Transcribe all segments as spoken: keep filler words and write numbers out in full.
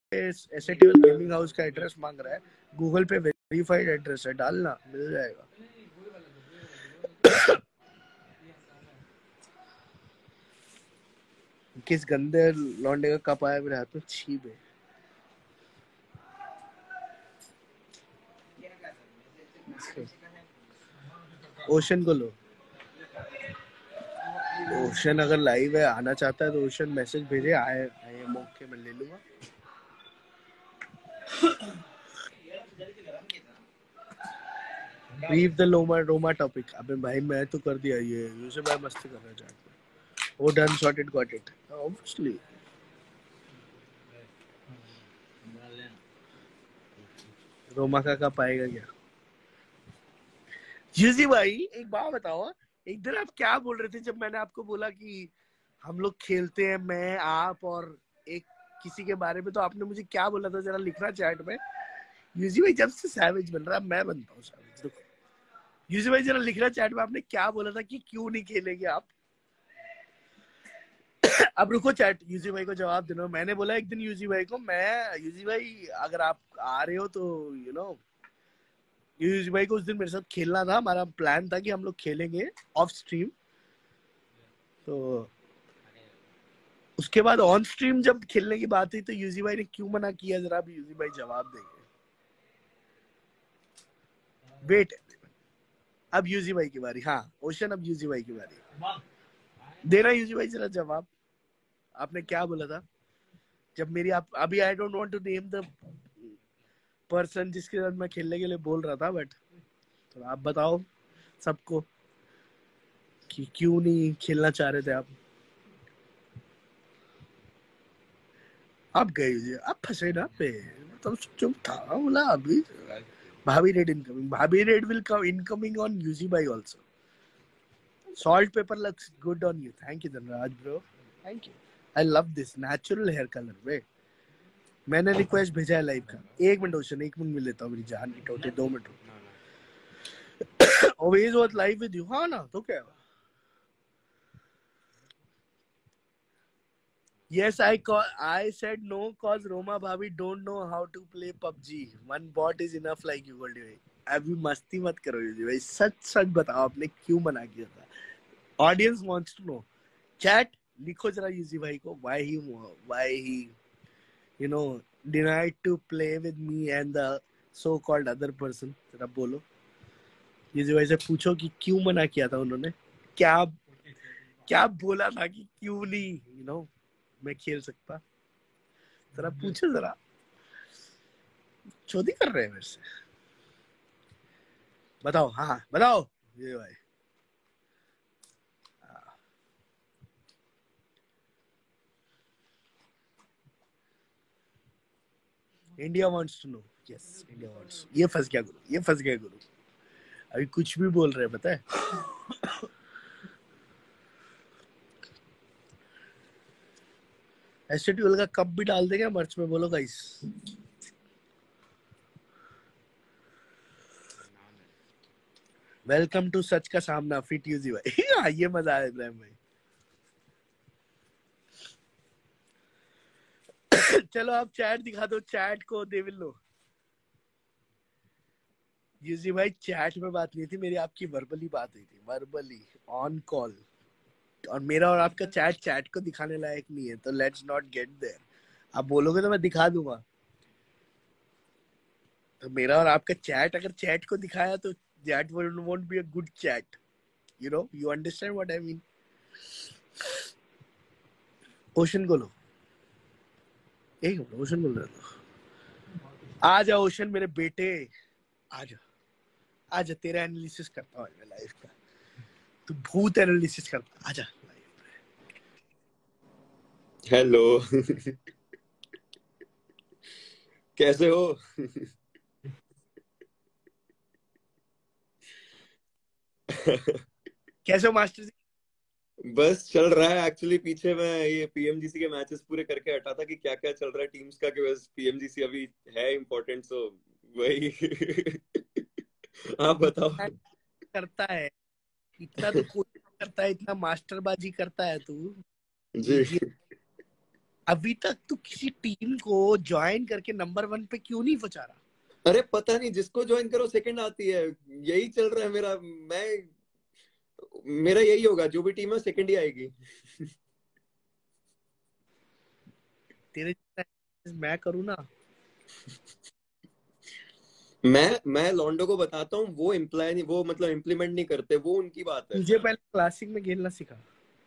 एसएटीएल gaming house का address मांग रहा है, गूगल पे वेरीफाइड एड्रेस है, डालना मिल जाएगा। किस गंदे लौंडे का कप आया मेरे हाथ में, छी बे। ओशन को लो, ओशन अगर लाइव है आना चाहता है तो ओशन मैसेज भेजे, आए आए मौके में ले लूंगा। लीव द लोमा रोमा टॉपिक। अबे भाई मैं तो कर दिया ये, यूसुफ भाई मस्ती कर रहा है चैट में। वो done sorted got it obviously. Roma का कब आएगा क्या? यूजी भाई एक बात बताओ, एक दिन आप क्या बोल रहे थे जब मैंने आपको बोला कि हम लोग खेलते हैं, मैं आप और एक किसी के बारे में, तो आपने मुझे क्या बोला था, जरा लिखना चैट में। यूजी भाई जब से सैवेज बन रहा है मैं बनता हूँ सैवेज। देखो यूजी भाई जरा लिखना चैट में, आपने क्या बोला था कि क्यों नहीं खेलेंगे आप। अब रुको चैट, यूजी भाई को जवाब देना। मैंने बोला एक दिन यूजी भाई को, मैं यूजी भाई अगर आप आ रहे हो तो यू नो, यूजी भाई को उस दिन मेरे साथ खेलना था, हमारा प्लान था कि हम लोग खेलेंगे ऑफ स्ट्रीम। तो उसके बाद ऑन स्ट्रीम जब खेलने की बात हुई तो यूजी भाई ने क्यों मना किया, जरा भी यूजी भाई जवाब देंगे। वेट, अब यूजी भाई की बारी। हाँ ओशन, अब यूजी भाई की बारी। देना यूजी भाई जरा जवाब, आपने क्या बोला था जब मेरी आप अभी, I don't want to name the person जिसके साथ मैं खेलने के लिए बोल रहा था, बट तो आप बताओ सबको कि क्यों नहीं खेलना चाह रहे थे आप। आप गए, आप फंसे ना पे, तो चुप था। बोला अभी भाभी रेड इनकमिंग, भाभी red will come incoming on UG भाई also. Salt pepper looks good on you. Thank you, Dhanraj bro. Thank you. I love this natural hair color. Wait, मैंने रिक्वेस्ट भेजा है लाइव का। एक मिनट ओशन, एक minute मिल लेता हूँ, मेरी जान की टोटी, दो minute. Always was live with you. हाँ ना, तो क्या? Yes, I call, I said no cause Roma Bhabi don't know how to play P U B G. One bot is enough like you Goldie भाई। अभी मस्ती मत करो UG भाई, सच सच बताओ आपने क्यों मना किया था। Audience wants to know. Chat लिखो जरा यूजी भाई को, why he why he you know denied to play with me and the so called other person। जरा बोलो यूजी भाई से, पूछो कि क्यों मना किया था उन्होंने, क्या क्या बोला था कि क्यों नहीं यू नो मैं खेल सकता। जरा पूछो, जरा चोदी कर रहे हैं मेरे से, बताओ। हाँ बताओ ये भाई। India wants to know. Yes India wants. ये फंस गया गुरु, ये फंस गया गुरु। अभी कुछ भी बोल रहे हैं पता है। एसटीट्यूल का कप भी डाल देंगे मर्च में, बोलो गाइस। वेलकम टू सच का सामना फिट यूजी भाई। हाँ ये मजा आया इब्राहिम भाई। चलो आप चैट दिखा दो, चैट को दे विल नो। यूजी भाई चैट में बात नहीं थी मेरी, आपकी वर्बली बात हुई थी, वर्बली ऑन कॉल। और मेरा और आपका चैट चैट को दिखाने लायक नहीं है, तो लेट्स नॉट गेट देयर। आप बोलोगे तो मैं दिखा दूंगा। तो मेरा और आपका चैट अगर चैट को दिखाया तो that won't be a good chat, you know, you understand what I mean। Ocean को लो, एक मिनट ओशन बोल रहा था। आ जा ओशन मेरे बेटे, आ जा आ जा, तेरा एनालिसिस करता हूँ मैं लाइफ का। तू भूत एनालिसिस करता, आ जा। हेलो। कैसे हो? कैसे हो मास्टर जी? बस चल रहा है। एक्चुअली पीछे मैं ये पीएमजीसी के मैचेस पूरे करके हटा था कि क्या क्या चल रहा है टीम्स का, कि बस पीएमजीसी अभी है इम्पोर्टेंट, सो वही। आप बताओ। करता है इतना तो कोई करता है, इतना मास्टरबाजी करता है तू। जी। ये अभी तक तू किसी टीम को ज्वाइन करके नंबर वन पे क्यों नहीं पहुंचा रहा? अरे पता नहीं, जिसको ज्वाइन करो सेकंड आती है, यही चल रहा है मेरा। मैं मेरा यही होगा, जो भी टीम है सेकंड ही आएगी। तेरे मैं करूँ ना, मैं मैं लॉन्डो को बताता हूँ, वो इम्प्लाई नहीं, वो मतलब इम्प्लीमेंट नहीं करते, वो उनकी बात है। तुझे पहले क्लासिक में खेलना सिखा।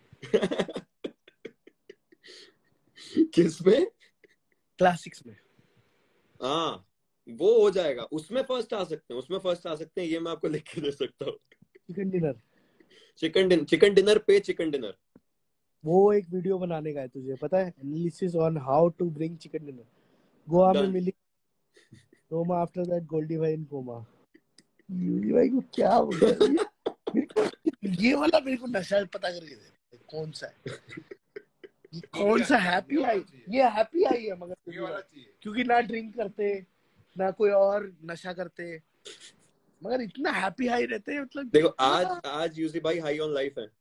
किसमें? क्लासिक्स में। हाँ, वो हो जाएगा, उसमें फर्स्ट आ सकते हैं, उसमें फर्स्ट आ सकते हैं, ये मैं आपको लिख के दे सकता हूँ। Chicken dinner, chicken dinner, chicken dinner पे चिकन डिनर। वो एक वीडियो बनाने का है, तुझे पता है? Analysis on how to bring chicken dinner. Goa में डन। मिली रोमा, आफ्टर दैट गोल्डी भाई इन कोमा। यूली भाई को क्या हो गया? ये मेरे को ये वाला मेरे को नशा पता करके दे, कौन सा है ये? कौन सा हैप्पी आई? ये हैप्पी आई है मगर, क्योंकि ना ड्रिंक करते ना कोई और नशा करते, मगर इतना हैप्पी हाई रहते हैं। मतलब देखो आज आज यूसी भाई हाई ऑन लाइफ है।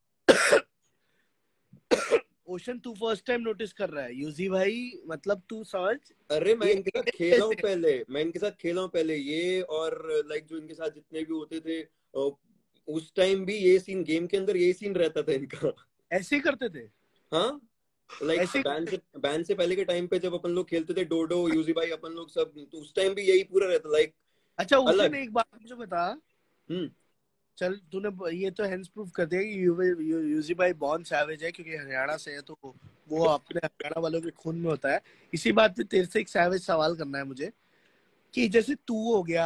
ओशन तू फर्स्ट टाइम नोटिस कर रहा है यूजी भाई, मतलब तू समझ। अरे मैं ये इनके साथ खेला हूँ पहले, मैं इनके साथ खेला हूँ पहले, ये और लाइक जो इनके साथ जितने भी होते थे, उस टाइम भी ये सीन, गेम के अंदर ये सीन रहता था इनका। ऐसे ही करते थे। हाँ, लाइक ऐसे बैन से बैन से पहले के टाइम पे जब अपन लोग खेलते थे डोडो, यूजी भाई, अपन लोग सब, तो उस टाइम भी यही पूरा रहता, लाइक अच्छा ओशन, अलग। एक बात मुझे बता। हम्म। चल तूने ये तो हेंस प्रूफ कर दिया कि यू, यू, यूजी भाई बॉर्न सैवेज है, क्योंकि हरियाणा से है, तो वो अपने हरियाणा वालों के खून में होता है। इसी बात पे तेरे से एक सैवेज सवाल करना है मुझे, कि जैसे तू हो गया,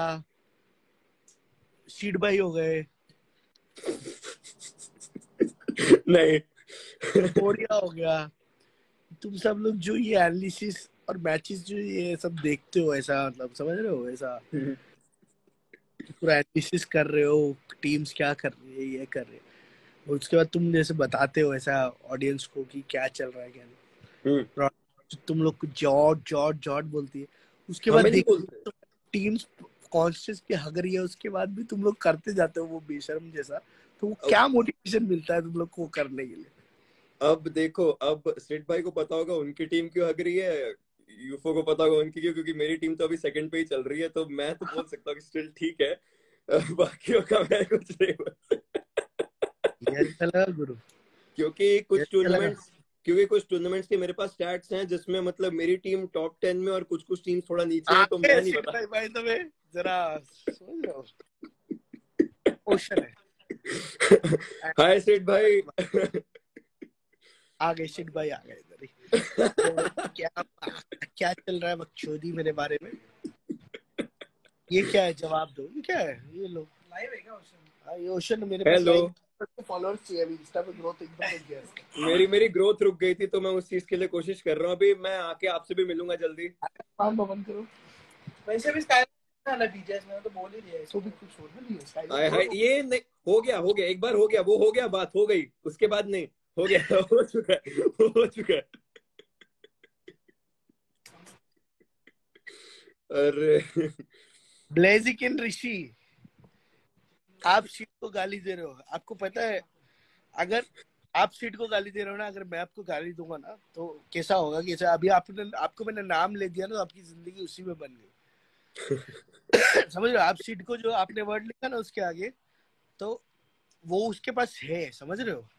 शीड भाई हो गए, नहीं। कोरिया हो गया, तुम सब लोग जो ये एनालिसिस और मैचेस जो ये सब देखते हो, ऐसा मतलब समझ रहे हो, ऐसा पूरा एनालिसिस कर रहे हो, टीम्स क्या कर रही है, ये कर रहे हैं, और उसके बाद तुम जैसे बताते हो ऐसा ऑडियंस को कि क्या चल रहा है क्या नहीं, तुम लोग को जॉट जॉट जॉट बोलती है, उसके बाद देखते टीम्स कॉन्शियस पे हग रही है, उसके बाद भी तुम लोग करते जाते हो वो बेशर्म जैसा, तो वो क्या मोटिवेशन मिलता है तुम लोग को करने के लिए? अब देखो, अब स्ट्रीट भाई को पता होगा उनकी टीम क्यों हग रही है, यूफो को पता होगा उनकी क्यों, क्योंकि मेरी टीम तो अभी सेकंड पे ही चल रही है, तो मैं तो बोल सकता हूँ कि स्टिल ठीक है, बाकियों का मैं कुछ नहीं बोल सकता। ये अच्छा लगा गुरु, क्योंकि कुछ अच्छा टूर्नामेंट्स क्योंकि कुछ टूर्नामेंट्स के मेरे पास स्टैट्स हैं जिसमें मतलब मेरी टीम टॉप टेन में और कुछ कुछ टीम थोड़ा नीचे है, तो मैं नहीं बता। भाई भाई तुम्हें जरा समझ रहे हो, ओशन है। हाय स्ट्रीट भाई। आ गए शिट भाई, आ गए इधर ही। तो क्या क्या चल रहा है बकचोदी मेरे बारे में? ये क्या है, जवाब दो, ये क्या है? ये लो लाइव है क्या ओशन? हाँ ये ओशन मेरे पास लाइव फॉलोअर्स चाहिए अभी, इंस्टा पे ग्रोथ एकदम रुक गया है। मेरी मेरी ग्रोथ रुक गई थी, तो मैं उस चीज के लिए कोशिश कर रहा हूँ, अभी मैं आके आपसे भी मिलूंगा जल्दी। काम बंद करो, वैसे भी स्काई ना बीजेस में तो बोल ही दिया है, तो भी कुछ होना नहीं है स्काई। हाय हाय, ये नहीं हो गया, हो गया एक बार, हो गया वो, हो गया, बात हो गई, उसके बाद नहीं हो गया। हो चुका है, हो चुका है। अरे ब्लेजिकिन ऋषि, आप सीट को गाली दे रहे हो, आपको पता है अगर आप सीट को गाली दे रहे हो ना, अगर मैं आपको गाली दूंगा ना तो कैसा होगा? कैसा अभी आपने आपको मैंने नाम ले दिया ना, तो आपकी जिंदगी उसी में बन गई। समझ रहे हो? आप सीट को जो आपने वर्ड लिखा ना उसके आगे, तो वो उसके पास है, समझ रहे हो?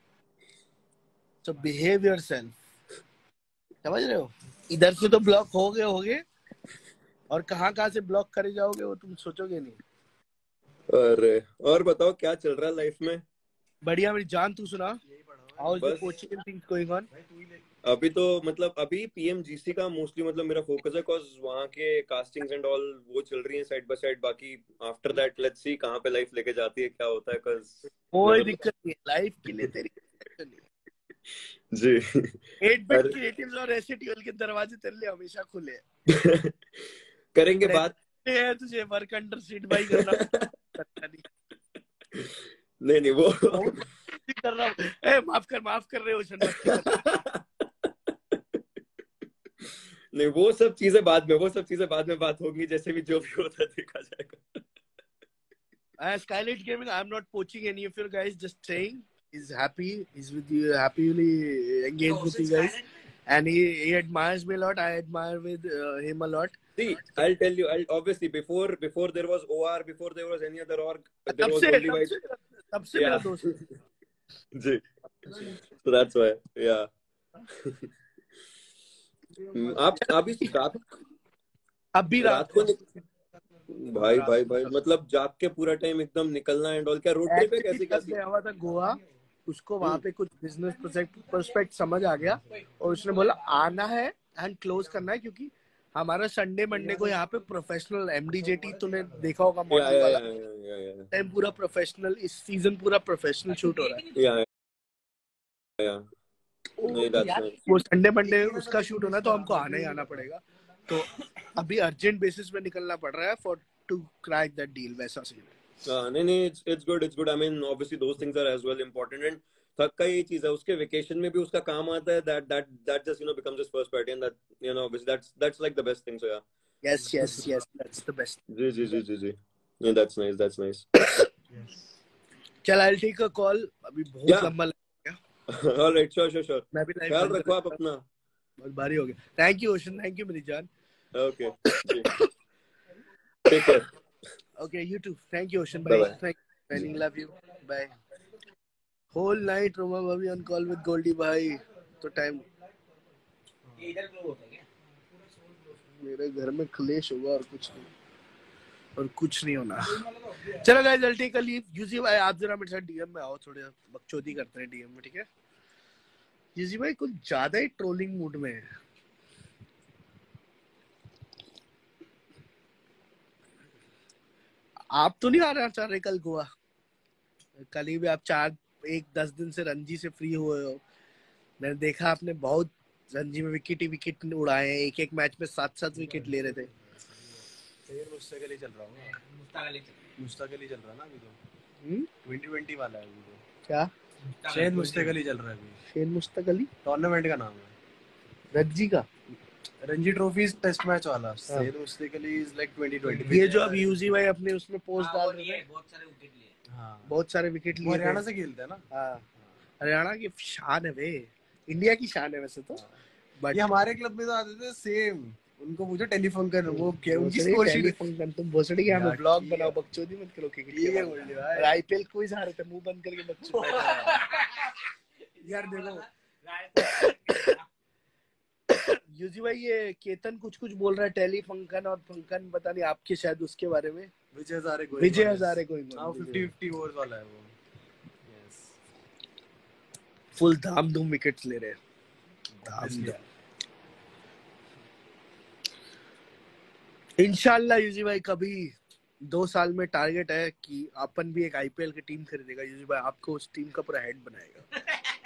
तो बिहेव योरसेल्फ, समझ रहे हो? इधर से तो ब्लॉक हो गए हो गए, और कहाँ कहाँ से ब्लॉक करे जाओगे वो तुम सोचोगे नहीं। अरे और बताओ क्या चल रहा है लाइफ में? बढ़िया मेरी जान, तू सुना? How is the bus coaching and things going on? अभी तो मतलब अभी पीएमजीसी का मोस्टली मतलब मेरा फोकस है, बिकॉज वहाँ के कास्टिंग्स एंड ऑल वो चल रही है साइड बाय साइड, बाकी आफ्टर दैट लेट्स सी कहाँ पे लाइफ लेके जाती है, क्या होता है, बिकॉज कोई दिक्कत नहीं, लाइफ के लिए तेरी जी। एट बिट क्रिएटिव्स और एसटीएल के दरवाजे तेरे लिए हमेशा खुले हैं। करेंगे बात। है तुझे वर्क अंडर सीट बाई करना नहीं। नहीं नहीं वो कर रहा हूँ, ए माफ कर माफ कर रहे हो। नहीं वो सब चीजें बाद में, वो सब चीजें बाद में बात होगी, जैसे भी जो भी होता है देखा जाएगा। Uh, Skylight Gaming, I'm not poaching any of you guys, just saying he's happy, he's with you, happily engaged no, with you guys. and he he admires me a lot. I admire with uh, him a lot. See, I'll tell you. I'll obviously before before there was O R, before there was any other org, there तब was से Goldie तब White. से तब से मेरा Yeah. दोस्त. जी. So that's why. Yeah. आप अभी रात अब भी रात को भाई भाई भाई मतलब जाग के पूरा टाइम एकदम निकलना एंड ऑल. क्या रोड ट्रिप है कैसे जब गया हुआ था गोवा, उसको वहां पे कुछ बिजनेस प्रोस्पेक्ट समझ आ गया और उसने बोला आना है एंड क्लोज करना है, क्योंकि हमारा संडे मंडे को यहाँ पे प्रोफेशनल एमडीजेटी तूने देखा होगा मॉडल वाला टाइम पूरा प्रोफेशनल, इस सीजन पूरा प्रोफेशनल शूट हो रहा है. या या नहीं दैट्स वो संडे मंडे उसका शूट होना तो हमको आना ही आना पड़ेगा. तो अभी अर्जेंट बेसिस पे निकलना पड़ रहा है for to crack that deal. वैसा सीन है. हाँ नहीं नहीं it's it's good it's good. I mean obviously those things are as well important and थक का ये चीज है उसके वेकेशन में भी उसका काम आता है. That that that just you know becomes his first party and that you know obviously that's that's like the best thing. So या yes yes yes that's the best. जी जी जी जी जी yeah that's nice that's nice. चल I will take a call. अभी बहुत yeah. लंबा लग गया. All right sure sure sure. मैं भी लाइव ख्याल रखो आप अपना. बहुत भारी हो गया. Thank you Ocean. Thank you मेरी जान. Okay. Take care. Okay, you too. Thank you, Ocean. Bye. Thank you. Love you. Bye. Whole night, Roma Bhabi on call with Goldie भाई. तो टाइम मेरे घर में क्लेश होगा और कुछ नहीं, और कुछ नहीं होना. चलो guys, I'll take a leave. यूजी भाई आप जरा मेरे साथ डीएम में आओ, थोड़े बकचोदी करते हैं डीएम में, ठीक है? यूजी भाई कुछ ज्यादा ही ट्रोलिंग मूड में है. आप तो नहीं आना चाह रहे कल गोवा? कल ही भी आप चार एक दस दिन से रणजी से फ्री हुए हो. मैंने देखा आपने बहुत रणजी में विकेट ही विकेट उड़ाए हैं. एक एक मैच में सात सात विकेट ले रहे थे. मुस्तकिल ही चल रहा हूँ. मुस्तकिल ही चल रहा ना अभी तो. हम्म ट्वेंटी ट्वेंटी वाला है अभी तो. क्या शेन मुस्तकिल ही चल रहा है अभी. शेन मुस्तकिल टूर्नामेंट का नाम है. रणजी का रणजी ट्रॉफी टेस्ट मैच वाला. शेन मुस्तकिल इज लाइक ट्वेंटी ट्वेंटी. ये जो अब यूजी भाई अपने उसमें पोस्ट डाल रहे हैं, बहुत सारे विकेट लिए. हाँ बहुत सारे विकेट लिए. हरियाणा से खेलते हैं ना. हाँ हरियाणा की शान है वे. इंडिया की शान है वैसे तो. बट ये हमारे क्लब में तो आते थे सेम. उनको पूछो टेलीफोन कर वो क्या उनकी स्कोर शीट. टेलीफोन कर तुम भोसड़ी के हमें ब्लॉग बनाओ. बकचोदी मत करो क्रिकेट ठीक है बोल दिया भाई. आईपीएल क्विज हारे थे मुंह बंद करके बकचोदी. यार देखो यूजी भाई ये केतन कुछ कुछ बोल रहा है टेली फंकन और फंकन पता नहीं आपके शायद उसके बारे में. विजय हजारे कोई विजय हजारे कोई हां फिफ्टी फिफ्टी ओवर्स वाला है वो. यस फुल धाम धूम विकेट्स ले रहे हैं. धाम धूम. इंशाल्लाह यूजी भाई कभी दो साल में टारगेट है कि अपन भी एक आईपीएल की टीम खरीदेगा. यूजी भाई आपको उस टीम का पूरा हेड बनाएगा.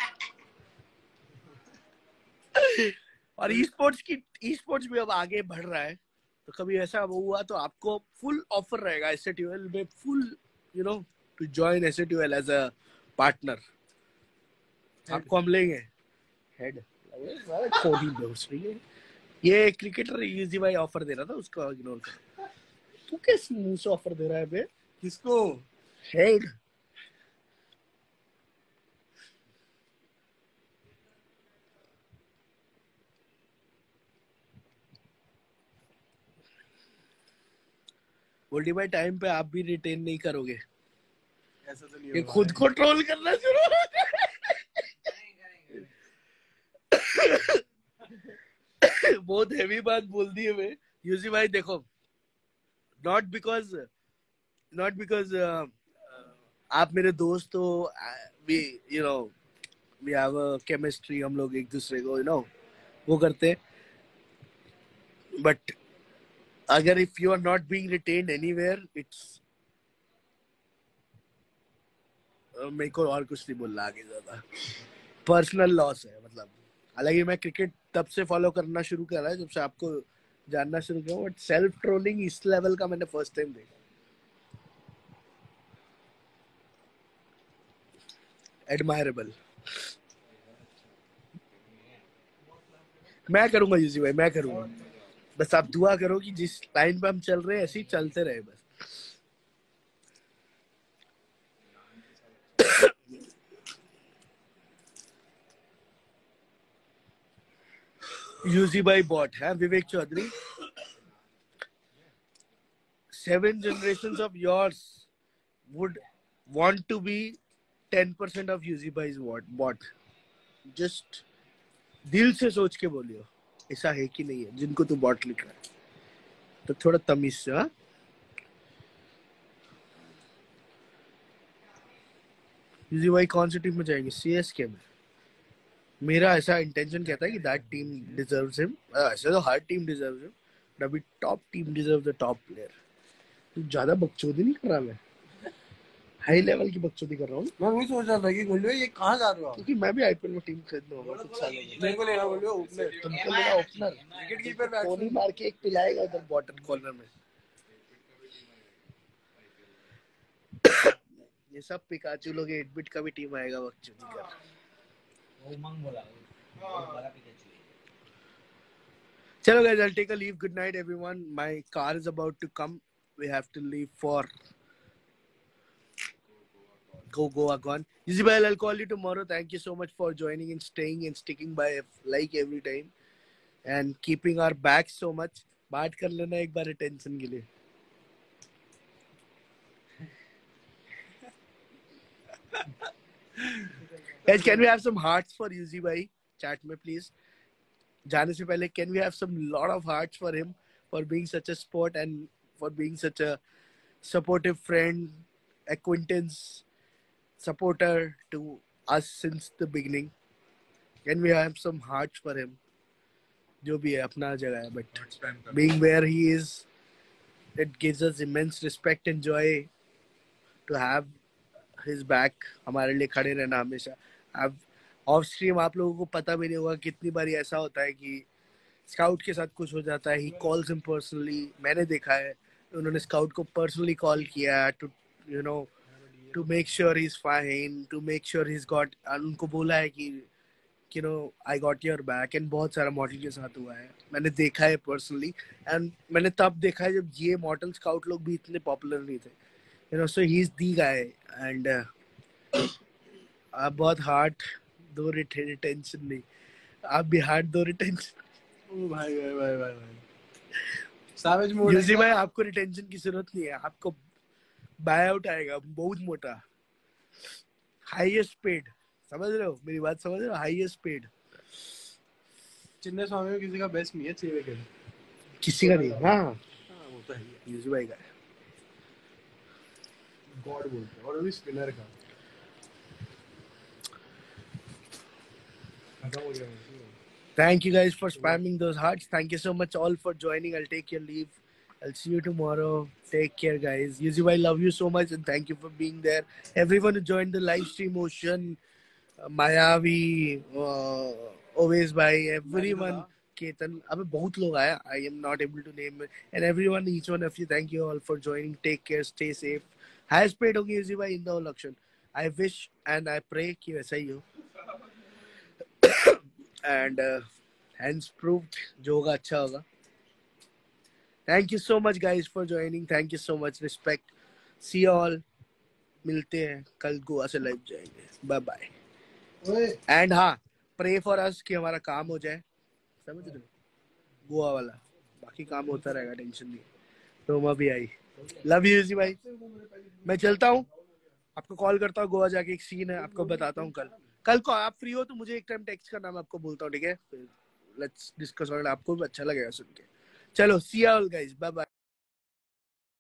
और ई स्पोर्ट्स की ई स्पोर्ट्स भी अब आगे बढ़ रहा है, तो कभी ऐसा हुआ तो आपको फुल ऑफर रहेगा एसएटीयूएल में, full you know to join SATUL as a partner. आपको हम लेंगे हेड. खोदी दोस्त है ये क्रिकेटर यूजी भाई ऑफर दे रहा था, उसको इग्नोर कर. तू किस मुंह से ऑफर दे रहा है बे? किसको? हेड. गोल्डी भाई टाइम पे आप भी रिटेन नहीं करोगे. ऐसा तो नहीं ये खुद को ट्रोल करना शुरू. बहुत हेवी बात बोल दी है मैं. यूजी भाई देखो, नॉट बिकॉज नॉट बिकॉज आप मेरे दोस्त हो, we you know we have a chemistry. हम लोग एक दूसरे को यू नो वो करते, बट अगर if you are not being retained anywhere, it's मेरे को और कुछ नहीं बोलना आगे ज्यादा. पर्सनल लॉस है मतलब. हालांकि मैं क्रिकेट तब से फॉलो करना शुरू करा है जब से आपको जानना शुरू किया, बट सेल्फ ट्रोलिंग इस लेवल का मैंने फर्स्ट टाइम देखा. एडमायरेबल. मैं करूंगा यूजी भाई, मैं करूंगा. बस आप दुआ करो कि जिस लाइन पे हम चल रहे हैं ऐसे ही चलते रहे बस. Yuzibai bought, huh? Vivek Chaudhary. Seven generations of yours would want to be ten percent of Yuzibai's bought. Just दिल से सोच के बोलियो, ऐसा है कि नहीं है जिनको तू बॉट लिख रहा है, तो थोड़ा तमीज से। हाँ, यूजीबाई कौन सी टीम में जाएंगे? सीएसके में। मेरा ऐसा इंटेंशन कहता है कि दैट टीम डिजर्व्स हिम। ऐसे तो हर टीम डिजर्व्स हिम, बट अभी top team deserves the top player. तू ज्यादा बकचोदी नहीं कर रहा, मैं हाई लेवल की बकचोदी कर रहा हूँ। मैं वही सोच रहा था कि गोल्डियो ये कहाँ जा रहे हो? क्योंकि मैं भी आईपीएल में टीम खरीदना होगा कुछ सालों में। मेरे को लेना गोल्डियो ओपनर, तुमको मेरा ओपनर विकेट कीपर कोहली मार के एक पिलाएगा उधर बॉटम कॉर्नर में। ये सब पिकाचू लोग एट बिट का भी टीम आएगा बकचोदी कर। वो मंग बोला बड़ा पिकाचू। चलो guys, I'll take a leave. Good night everyone. My car is about to come. We have to leave for Go Goa Gone. Isabel, I'll call you tomorrow. Thank you so much for joining and staying and sticking by like every time and keeping our backs so much. बात कर लेना एक बार attention के लिए। Guys, can we have some hearts for Yuzi bhai? Chat में please. जाने से पहले can we have some lot of hearts for him for being such a sport and for being such a supportive friend, acquaintance, supporter to us since the beginning. Can we have some hearts for him? जो भी है अपना जगह है, but being where he is, it gives us immense respect and joy to have his back. हमारे लिए खड़े रहना हमेशा। अब ऑफ स्ट्रीम आप लोगों को पता भी नहीं होगा कितनी बारी ऐसा होता है कि स्काउट के साथ कुछ हो जाता है, he calls him personally. मैंने देखा है उन्होंने स्काउट को पर्सनली कॉल किया to you know to make sure he's fine, to make sure he's got, उनको बोला है कि you know I got your back, and बहुत सारा मॉडल के साथ हुआ है, मैंने देखा है पर्सनली। एंड मैंने तब देखा है जब ये मॉडल स्काउट लोग भी इतने पॉपुलर नहीं थे, you know, so he's the guy. and uh, आप बहुत हार्ड दो रिटेंशन नहीं, आप भी हार्ड दो रिटेंशन। भाई भाई भाई भाई भाई सैवेज मोड। यूजी भाई आपको रिटेंशन की जरूरत नहीं है, आपको बाय आउट आएगा बहुत मोटा, हाईएस्ट पेड। समझ रहे हो मेरी बात? समझ रहे हो? Highest paid. चिन्ने स्वामी में किसी का बेस्ट नहीं है, छह विकेट किसी का नहीं। हाँ हां वो तो है, यूजी भाई का गॉड बोलते हैं, और अभी स्पिनर का खत्म हो गया। Thank you guys for spamming those hearts. Thank you so much all for joining. I'll take your leave. I'll see you tomorrow. Take care, guys. Yuzi bhai, love you so much and thank you for being there. Everyone who joined the live stream, Ocean, uh, Mayavi, uh, Oves bhai, everyone, Ketan. अबे बहुत लोग आया. I am not able to name it. And everyone, each one of you, thank you all for joining. Take care. Stay safe. Highest paid होगी Yuzi bhai in the whole auction. I wish and I pray कि वैसा ही हो. And uh, hence proved जो होगा अच्छा होगा. Thank you so much guys for joining. Thank you so much. Respect. See you all. मिलते हैं कल गोवा से लाइव जाएंगे. Bye bye. And हाँ, pray for us कि हमारा काम हो जाए. समझ रहे हो? गोवा वाला. बाकी काम होता रहेगा, टेंशन नहीं. रोमा भी आई. Love you जी भाई. मैं चलता हूँ. आपको कॉल करता हूँ, गोवा जाके एक सीन है आपको बताता हूँ कल. कल को आप फ्री हो तो मुझे एक टाइम टेक्स्ट करना, मैं आपको बोलता हूँ, ठीक है? लेट्स डिस्कस ऑन, आपको भी अच्छा लगेगा सुन के. चलो, see you all guys, bye bye.